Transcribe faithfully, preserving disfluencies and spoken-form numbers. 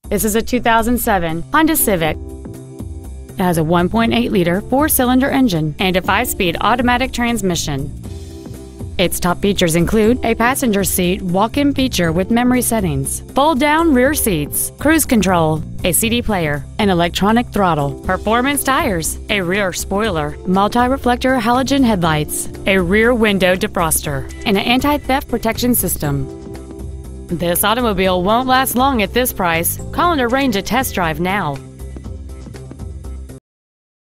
This is a two thousand seven Honda Civic. It has a one point eight liter four-cylinder engine and a five-speed automatic transmission. Its top features include a passenger seat walk-in feature with memory settings, fold-down rear seats, cruise control, a C D player, an electronic throttle, performance tires, a rear spoiler, multi-reflector halogen headlights, a rear window defroster, and an anti-theft protection system. This automobile won't last long at this price. Call and arrange a test drive now.